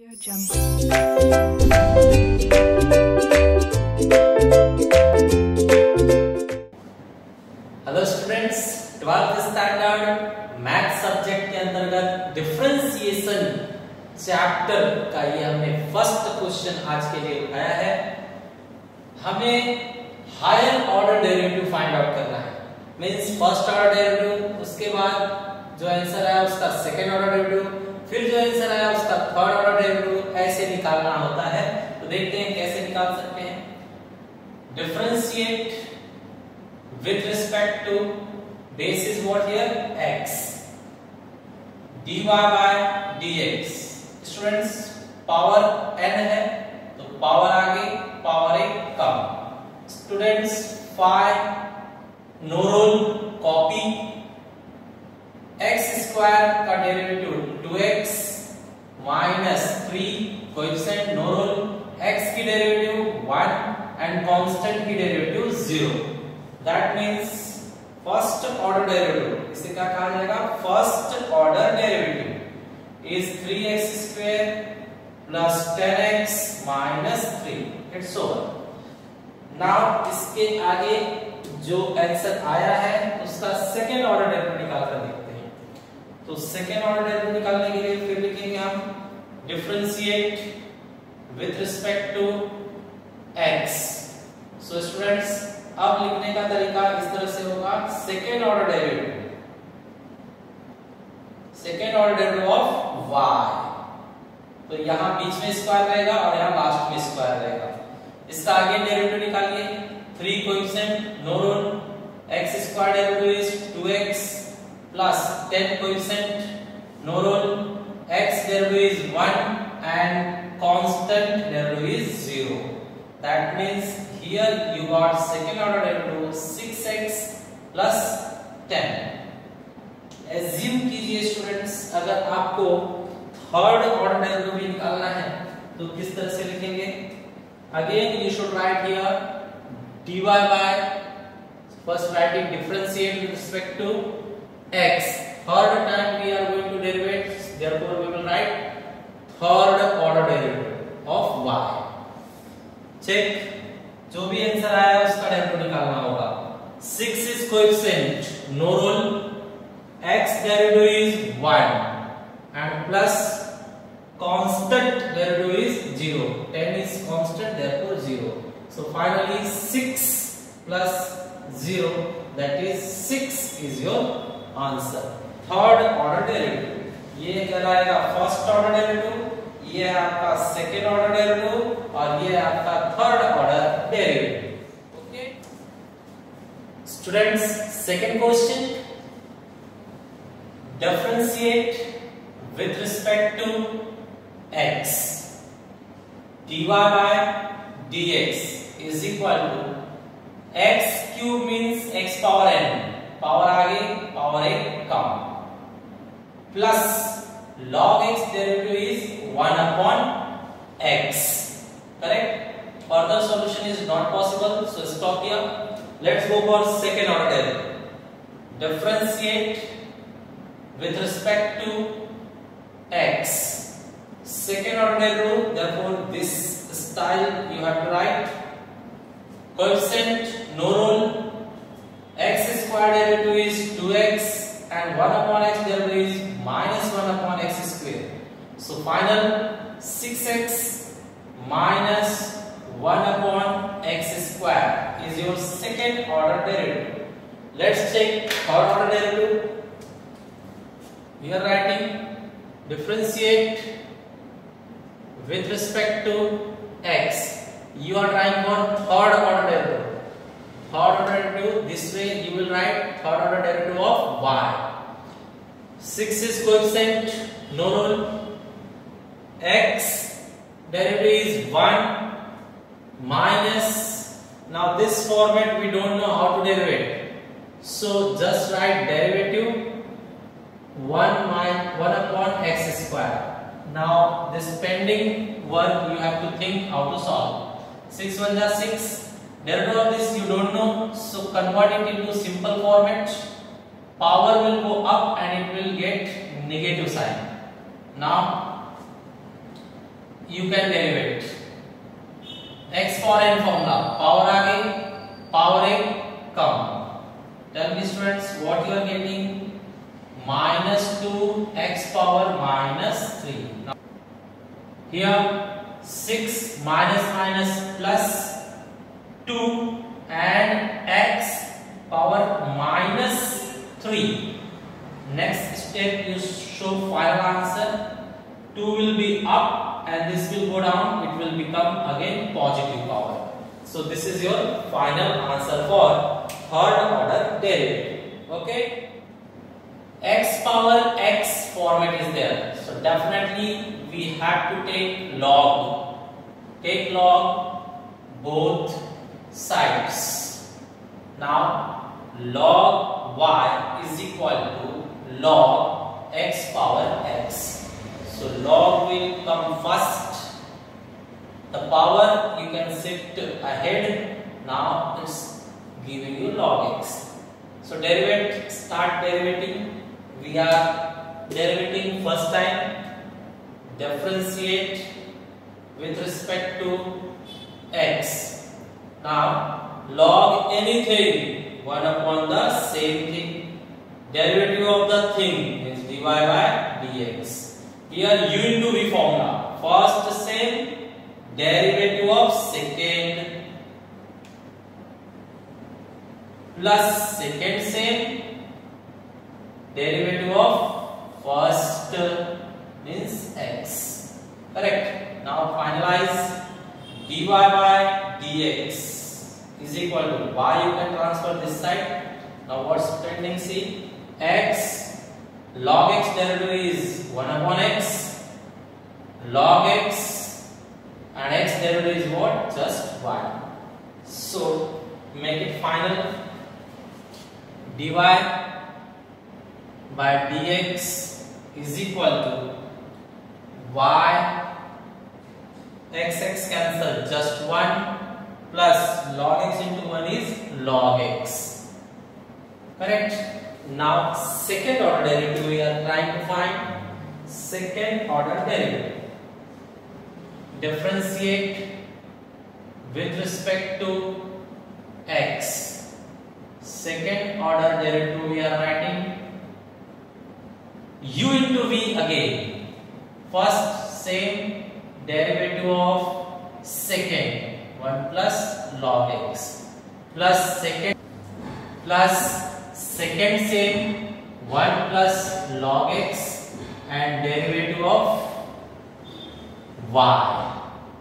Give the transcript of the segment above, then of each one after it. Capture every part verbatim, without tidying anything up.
Audio Jungle. Hello students, twelfth standard math subject के अंतर्गत differentiation chapter का ये हमने फर्स्ट क्वेश्चन आज के लिए उठाया है। हमें higher order derivative find out करना है, मींस फर्स्ट ऑर्डर डेरिवेटिव, उसके बाद जो आंसर आया उसका सेकंड ऑर्डर डेरिवेटिव, फिर जो आंसर आया उसका थर्ड ऑर्डर डेरिवेटिव, ऐसे निकालना होता है। तो देखते हैं कैसे निकाल सकते हैं। Differentiate with respect to base is what here x, dy by dx। Students power n है तो पावर आगे पावर एक कम। Students five no rule copy, x square का derivative two x minus three, coefficient no rule, x की derivative one and constant की derivative zero. That means first order derivative, इसे क्या कहा जाएगा? First order derivative is three x square plus ten x minus three. It's over. Now इसके आगे जो answer आया है उसका सेकेंड ऑर्डर डेरिवेटिव निकाल कर देखते हैं। तो सेकेंड ऑर्डर डेरिवेटिव निकालने के लिए फिर लिखेंगे हम differentiate with respect to x। So students, अब लिखने का तरीका इस तरह से होगा, second order derivative, second order derivative of y। तो यहां बीच में स्क्वायर रहेगा और यहां लास्ट में स्क्वायर रहेगा। इसका आगे डेरिवेटिव निकालिए, three coefficient no rule, x square derivative is two x plus ten coefficient no rule, x derivative is one and constant derivative is zero. That means here you got second order derivative six x plus ten. Assume कीजिए students, अगर आपको third order derivative भी निकालना है तो किस तरह से लिखेंगे? Again you should write here dy by, first writing differentiate with respect to x, third time we are going to derivate, therefore we will write third order derivative of y। Check, जो भी answer आया है उसका derivative निकालना होगा। Six is coefficient no rule, x derivative is one and plus constant derivative is zero, ten is constant therefore zero. So finally six plus zero that is six is your answer, third order derivative. ये कहलाएगा first order derivative, ये है आपका second order derivative और ये है आपका third order derivative. Okay students, second question, differentiate with respect to x, dy by dx is equal to x cube means x power n, power आगे power एक कम, plus log x derivative is one upon x, correct? Further solution is not possible, so stop here. Let's go for second order derivative. Differentiate with respect to x, second order derivative, therefore this style you have to write, coefficient no rule, x square derivative is two x and one upon x derivative is minus one upon x square. So final six x minus one upon x square is your second order derivative. Let's check third order derivative. We are writing differentiate with respect to x. You are trying for third order derivative. Third order derivative, this way you will write third order derivative of y. Six is coefficient no rule, x derivative is one minus, now this format we don't know how to derivate, so just write derivative one minus one upon x square. Now this pending work you have to think how to solve. six one is six, derivative of this you don't know, so convert it into simple format. Power will go up and it will get negative sign. Now you can derive it. X power n formula, power आ गई, power a come. Tell me students what you are getting? Minus two x power minus three. Now, here six minus minus plus two and x power minus three. Next step, you show final answer. two will be up and this will go down. It will become again positive power. So this is your final answer for third order derivative. Okay. X power x format is there. So definitely we have to take log. Take log both sides. Now log y is equal to log x power x. So log will come first. The power you can shift ahead. Now it's giving you log x. So derivate, start derivating. We are derivating first time. Differentiate with respect to x. Now log anything, one upon the same thing. Derivative of the thing is dy by dx. Here u into v formula. First same, derivative of second plus second same, derivative of first means x. Correct. Now finalize. Dy by dx is equal to y. You can transfer this side. Now what's tendency? X log x derivative is one upon x, log x, and x derivative is what? Just y. So make it final. Dy by dx is equal to y, x x cancel, just one, plus log x into one is log x. Correct. Now second order derivative we are trying to find. Second order derivative. Differentiate with respect to x. Second order derivative we are writing u into v again. First same, derivative of second, one plus log x, plus second plus second same, one plus log x, and derivative of y.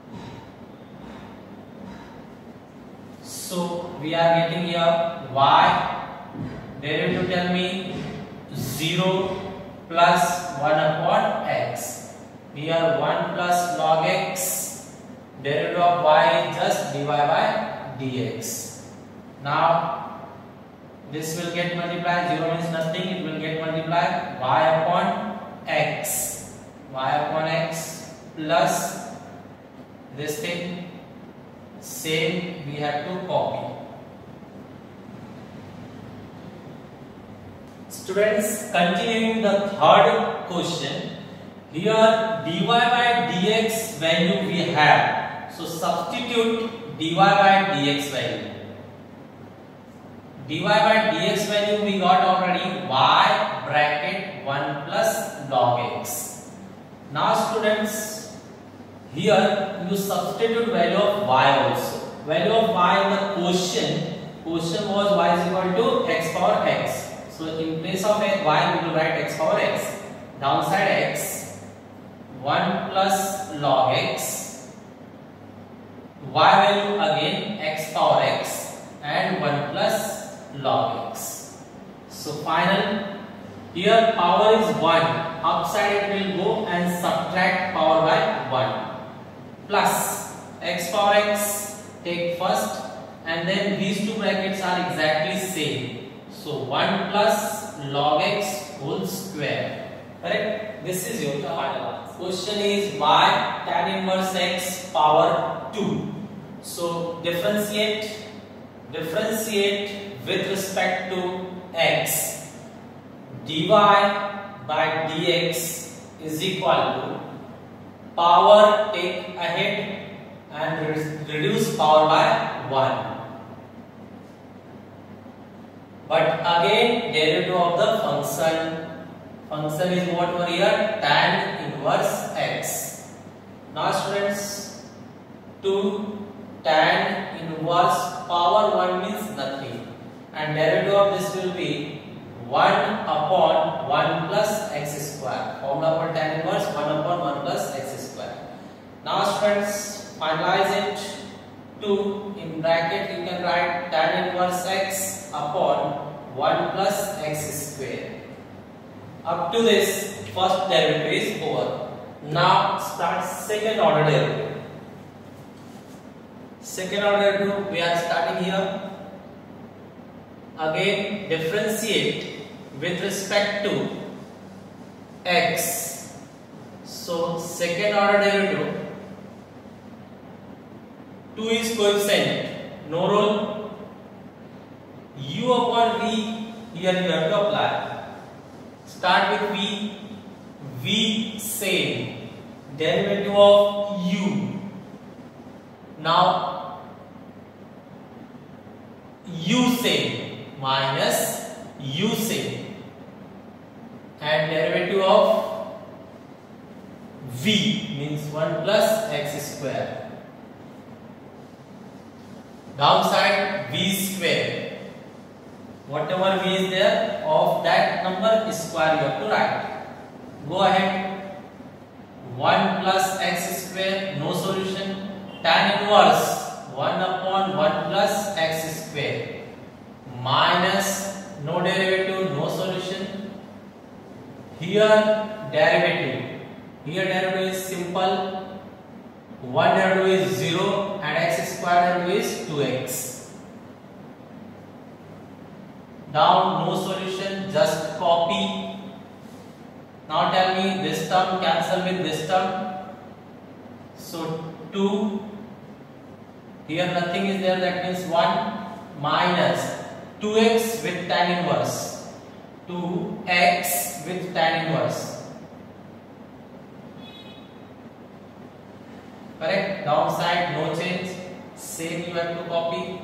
So we are getting here y derivative, tell me, zero plus one upon x. Here one plus log x, derivative of y is just dy by dx. Now this will get multiplied, zero means nothing, it will get multiplied, y upon x, y upon x plus this thing, same we have to copy. Students, continuing the third question, here dy by dx value we have, so substitute dy by dx value. Dy by dx value we got already, y bracket one plus log x. Now students, here you substitute value of y also. Value of y in the question, question was y is equal to x power x. So in place of y we will write x power x. Downside x, one plus log x, y value again x power x, and one plus log x. So final, here power is one, upside it will go and subtract power by one, plus x power x, take first, and then these two brackets are exactly same. So one plus log x whole square. Correct? This is your final answer. Question is y tan inverse x power two. So differentiate, differentiate with respect to x. Dy by dx is equal to power take ahead and reduce power by one. But again, derivative of the function. Function is what over here? Tan inverse x. Now students, two tan inverse power one means nothing, and derivative of this will be one upon one plus x square. Formula for tan inverse one upon one plus x square. Now students, finalize it. two in bracket you can write tan inverse x upon one plus x square. Up to this, first derivative is over. Now start second order derivative. Second order derivative we are starting here. Again, differentiate with respect to x. So second order derivative, two is coefficient, no rule. U upon v, here you have to apply. Start with v, v same, derivative of u. Now u same minus u same, and derivative of v means one plus x square. Downside v square. Whatever v is there, of that number square you have to write. Go ahead. one plus x square, no solution. Tan inverse one upon one plus x square minus, no derivative, no solution. Here derivative. Here derivative is simple. one derivative is zero and x square derivative is two x. Down, no solution, just copy. Now tell me, this term cancel with this term. So two, here nothing is there, that means one, minus two x with tan inverse, two x with tan inverse. Correct? Downside, no change, same you have to copy.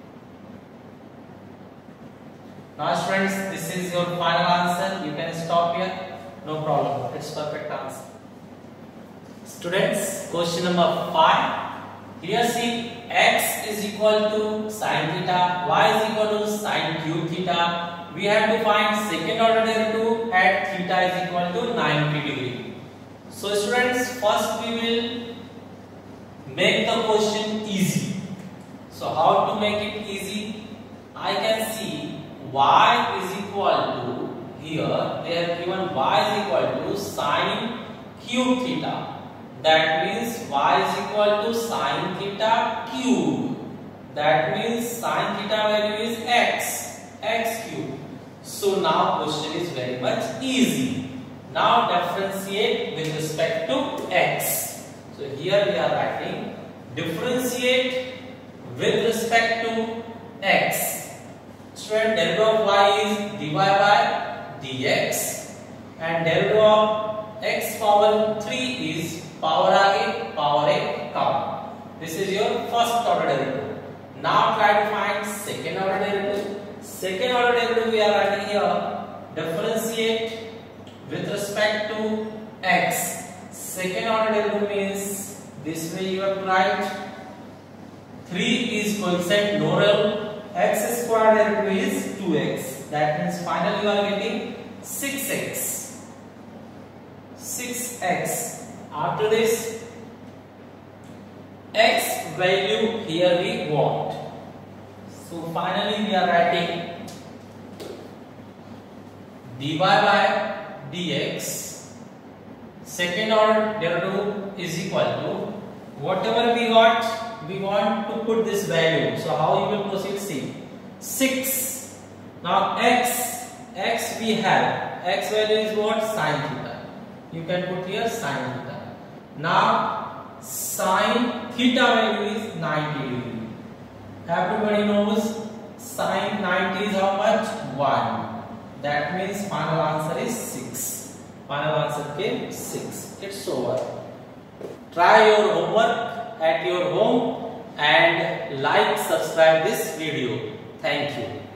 Now friends, this is your final answer. You can stop here, no problem. It's perfect answer. Students, question number five. Here see, x is equal to sin theta, y is equal to sin cube theta. We have to find second order derivative at theta is equal to ninety degree. So students, first we will make the question easy. So how to make it easy? I can see y is equal to, here they have given y is equal to sin cube theta. That means y is equal to sin theta cube. That means sin theta value is x, x cube. So now question is very much easy. Now differentiate with respect to x. So here we are writing differentiate with respect to x. Student, derivative of y is dy by dx, and derivative of x power three is power a power a come. This is your first order derivative. Now try to find second order derivative. Second order derivative we are writing here, differentiate with respect to x. Second order derivative means this way you have to write. three is coefficient, no rule. X square derivative is two x. That means finally you are getting six x. six x. After this, x value here we want. So finally we are writing dy by dx. Second order derivative is equal to whatever we got. We want to put this value. So how you will proceed? See, six. Now x, x we have. X value is what? Sin theta. You can put here sin theta. Now sin theta value is ninety degree. Everybody knows sin ninety is how much? one. That means final answer is six. Final answer came six. It's over. try your homework at your home and like, subscribe this video. Thank you.